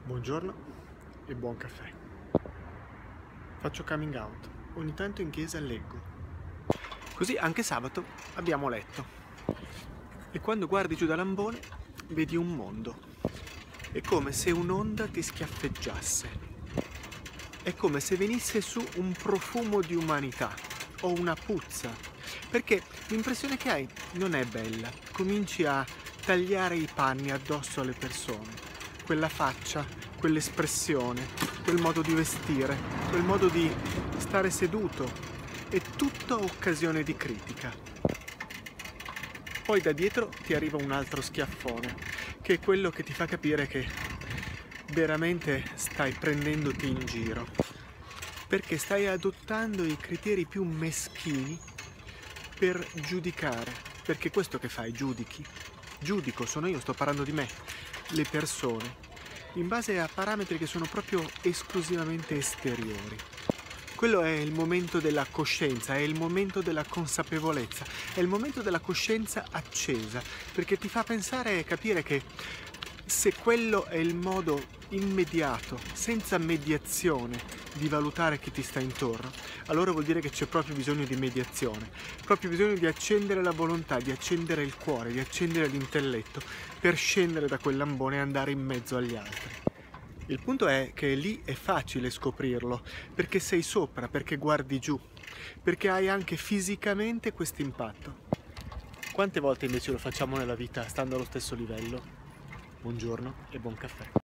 Buongiorno e buon caffè. Faccio coming out. Ogni tanto in chiesa leggo. Così anche sabato abbiamo letto. E quando guardi giù da Lambone vedi un mondo. È come se un'onda ti schiaffeggiasse. È come se venisse su un profumo di umanità o una puzza. Perché l'impressione che hai non è bella. Cominci a tagliare i panni addosso alle persone. Quella faccia, quell'espressione, quel modo di vestire, quel modo di stare seduto, è tutta occasione di critica. Poi da dietro ti arriva un altro schiaffone, che è quello che ti fa capire che veramente stai prendendoti in giro, perché stai adottando i criteri più meschini per giudicare, perché questo che fai, giudico, sono io, sto parlando di me, le persone, in base a parametri che sono proprio esclusivamente esteriori. Quello è il momento della coscienza, è il momento della consapevolezza, è il momento della coscienza accesa, perché ti fa pensare e capire che se quello è il modo immediato, senza mediazione, di valutare chi ti sta intorno, allora vuol dire che c'è proprio bisogno di mediazione, proprio bisogno di accendere la volontà, di accendere il cuore, di accendere l'intelletto, per scendere da quel lambone e andare in mezzo agli altri. Il punto è che lì è facile scoprirlo, perché sei sopra, perché guardi giù, perché hai anche fisicamente questo impatto. Quante volte invece lo facciamo nella vita stando allo stesso livello? Buongiorno e buon caffè.